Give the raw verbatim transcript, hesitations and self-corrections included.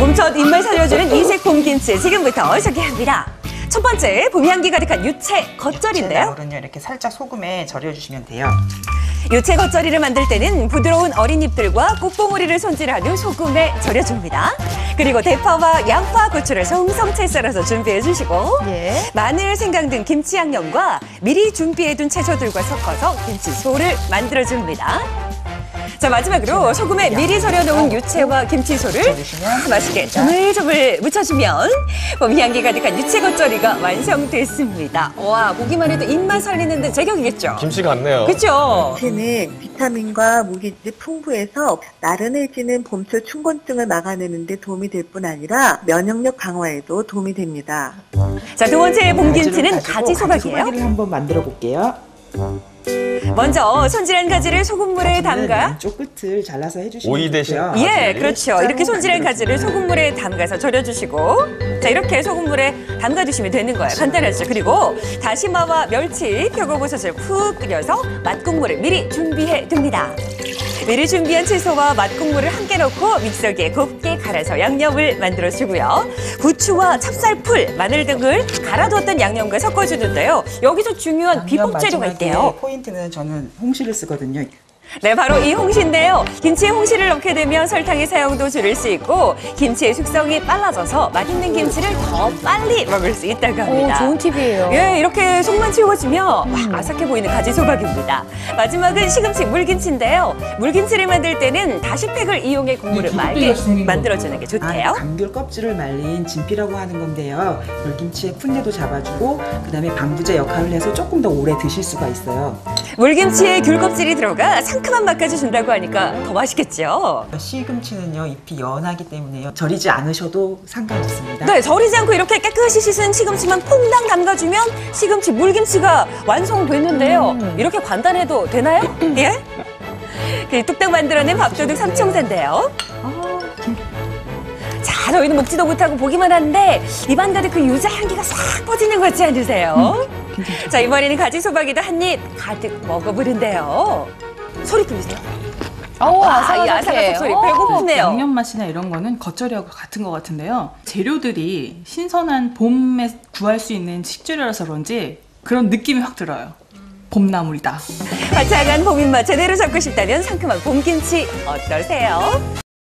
봄첫 입맛 살려주는 이색 봄김치 지금부터 소개합니다. 첫 번째, 봄 향기 가득한 유채 겉절인데요. 나물은요 이렇게 살짝 소금에 절여주시면 돼요. 유채 겉절이를 만들 때는 부드러운 어린 잎들과 꽃봉오리를 손질한 후 소금에 절여줍니다. 그리고 대파와 양파, 고추를 송송 채 썰어서 준비해 주시고 예. 마늘, 생강 등 김치 양념과 미리 준비해둔 채소들과 섞어서 김치소를 만들어줍니다. 자, 마지막으로 소금에 미리 절여놓은 유채와 김치소를 맛있게 조물조물 묻혀주면 봄 향기 가득한 유채 겉절이가 완성됐습니다. 와, 보기만 해도 입맛 살리는데 제격이겠죠? 김치 같네요. 그렇죠? 유채는 비타민과 무기질이 풍부해서 나른해지는 봄철 춘곤증을 막아내는 데 도움이 될 뿐 아니라 면역력 강화에도 도움이 됩니다. 자, 두 번째 봄김치는 가지 가지 소박이에요. 소박이를 한번 만들어 볼게요. 먼저 손질한 가지를 소금물에 담가 왼쪽 끝을 잘라서 해주시면 오이 대신 좋고요. 예, 가지를 그렇죠. 이렇게 손질한 가지를 소금물에 담가서 절여주시고 자, 이렇게 소금물에 담가두시면 되는 거예요. 간단하죠. 그리고 다시마와 멸치, 표고버섯을 푹 끓여서 맛국물을 미리 준비해 둡니다. 미리 준비한 채소와 맛국물을 함께 넣고 믹서기에 곱게 갈아서 양념을 만들어주고요. 부추와 찹쌀풀, 마늘 등을 갈아두었던 양념과 섞어주는데요. 여기서 중요한 비법 재료가 있대요. 포인트는 저는 홍시를 쓰거든요. 네, 바로 이 홍시인데요. 김치에 홍시를 넣게 되면 설탕의 사용도 줄일 수 있고 김치의 숙성이 빨라져서 맛있는 김치를 더 빨리 먹을 수 있다고 합니다. 오, 좋은 팁이에요. 예, 이렇게 속만 채워지면 막 아삭해 보이는 가지 소박입니다. 마지막은 시금치 물김치인데요. 물김치를 만들 때는 다시팩을 이용해 국물을 맑게 만들어주는 게 아, 좋대요. 감귤 껍질을 말린 진피라고 하는 건데요. 물김치의 풋내도 잡아주고 그다음에 방부제 역할을 해서 조금 더 오래 드실 수가 있어요. 물김치에 귤 껍질이 들어가 상큼한 맛까지 준다고 하니까 더 맛있겠죠? 시금치는요 잎이 연하기 때문에요 절이지 않으셔도 상관없습니다. 네, 절이지 않고 이렇게 깨끗이 씻은 시금치만 퐁당 담가주면 시금치 물김치가 완성됐는데요. 음. 이렇게 간단해도 되나요? 예? 그 뚝딱 만들어낸 밥도둑 삼총사인데요. 자, 저희는 먹지도 못하고 보기만 하는데 입안 가득 그 유자 향기가 싹 퍼지는 것 같지 않으세요? 자, 이번에는 가지 소박이도 한 입 가득 먹어보는데요. 소리 들리세요? 오, 아, 이 아삭아삭 소리 배고프네요. 양념 맛이나 이런 거는 겉절이하고 같은 것 같은데요. 재료들이 신선한 봄에 구할 수 있는 식재료라서 그런지 그런 느낌이 확 들어요. 봄나물이다. 화창한 봄 입맛 제대로 잡고 싶다면 상큼한 봄김치 어떠세요?